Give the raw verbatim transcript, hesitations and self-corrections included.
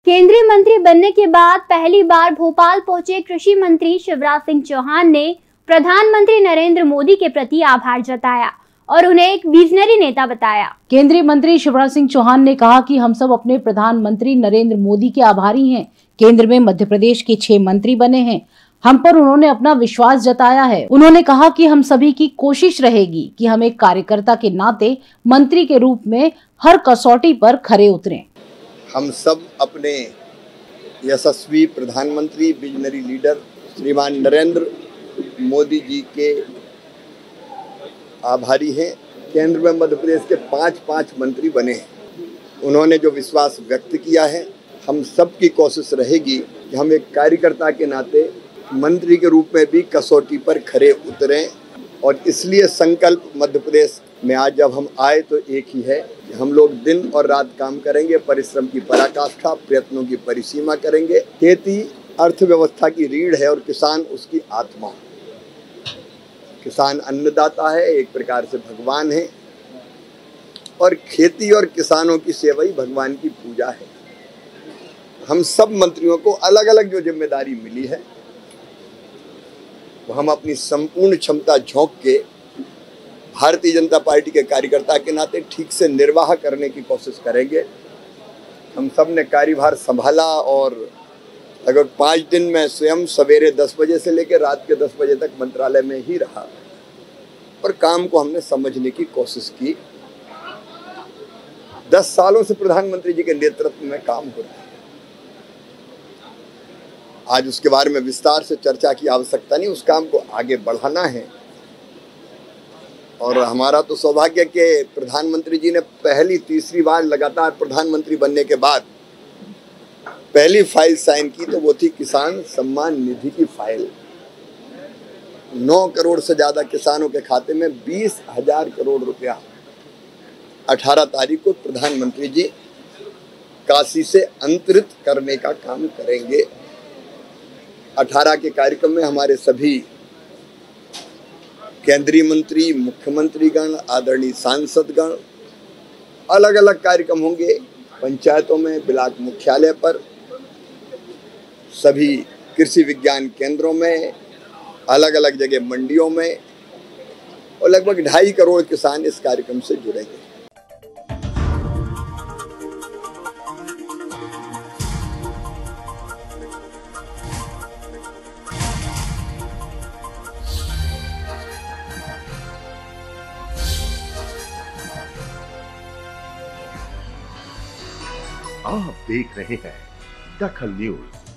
केंद्रीय मंत्री बनने के बाद पहली बार भोपाल पहुंचे कृषि मंत्री शिवराज सिंह चौहान ने प्रधानमंत्री नरेंद्र मोदी के प्रति आभार जताया और उन्हें एक विजनरी नेता बताया। केंद्रीय मंत्री शिवराज सिंह चौहान ने कहा कि हम सब अपने प्रधानमंत्री नरेंद्र मोदी के आभारी हैं। केंद्र में मध्य प्रदेश के छह मंत्री बने हैं, हम पर उन्होंने अपना विश्वास जताया है। उन्होंने कहा कि हम सभी की कोशिश रहेगी कि हम एक कार्यकर्ता के नाते मंत्री के रूप में हर कसौटी पर खरे उतरें। हम सब अपने यशस्वी प्रधानमंत्री विजनरी लीडर श्रीमान नरेंद्र मोदी जी के आभारी हैं। केंद्र में मध्य प्रदेश के पांच पांच मंत्री बने हैं। उन्होंने जो विश्वास व्यक्त किया है, हम सब की कोशिश रहेगी कि हम एक कार्यकर्ता के नाते मंत्री के रूप में भी कसौटी पर खरे उतरें। और इसलिए संकल्प मध्य प्रदेश में आज जब हम आए तो एक ही है कि हम लोग दिन और रात काम करेंगे, परिश्रम की पराकाष्ठा, प्रयत्नों की परिसीमा करेंगे। खेती अर्थव्यवस्था की रीढ़ है और किसान उसकी आत्मा। किसान अन्नदाता है, एक प्रकार से भगवान है, और खेती और किसानों की सेवा ही भगवान की पूजा है। हम सब मंत्रियों को अलग अलग जो जिम्मेदारी मिली है वो हम अपनी संपूर्ण क्षमता झोंक के भारतीय जनता पार्टी के कार्यकर्ता के नाते ठीक से निर्वाह करने की कोशिश करेंगे। हम सब ने कार्यभार संभाला और लगभग पाँच दिन में स्वयं सवेरे दस बजे से लेकर रात के दस बजे तक मंत्रालय में ही रहा, पर काम को हमने समझने की कोशिश की। दस सालों से प्रधानमंत्री जी के नेतृत्व में काम हो रहा है। आज उसके बारे में विस्तार से चर्चा की आवश्यकता नहीं, उस काम को आगे बढ़ाना है। और हमारा तो सौभाग्य कि प्रधानमंत्री जी ने पहली तीसरी बार लगातार प्रधानमंत्री बनने के बाद पहली फाइल साइन की, तो वो थी किसान सम्मान निधि की फाइल। नौ करोड़ से ज्यादा किसानों के खाते में बीस हजार करोड़ रुपया अठारह तारीख को प्रधानमंत्री जी काशी से अंतरित करने का काम करेंगे। अठारह के कार्यक्रम में हमारे सभी केंद्रीय मंत्री, मुख्यमंत्रीगण, आदरणीय सांसदगण, अलग अलग कार्यक्रम होंगे पंचायतों में, ब्लॉक मुख्यालय पर, सभी कृषि विज्ञान केंद्रों में, अलग अलग जगह मंडियों में, और लगभग ढाई करोड़ किसान इस कार्यक्रम से जुड़ेंगे। आप देख रहे हैं दखल न्यूज।